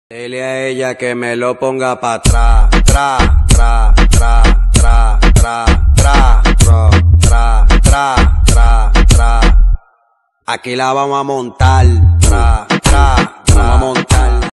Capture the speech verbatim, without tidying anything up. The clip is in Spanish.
Dile a ella que me lo ponga pa' atrás, tra, tra, tra, tra, tra, tra, tra, tra, tra, tra, tra. Aquí la vamos a montar, tra.